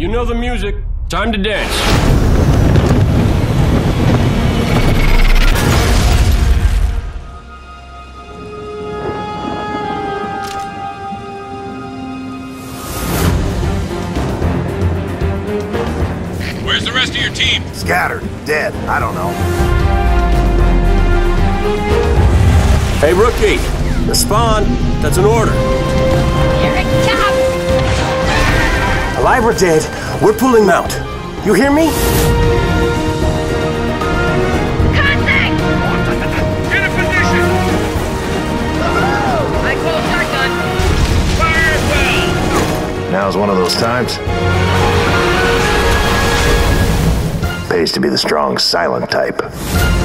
You know the music. Time to dance. Where's the rest of your team? Scattered. Dead. I don't know. Hey, rookie. Respond. That's an order. Here it comes! Alive or dead, we're pulling mount. You hear me? Contact! Get in position! I call shotgun. Fire well! Now's one of those times. Pays to be the strong, silent type.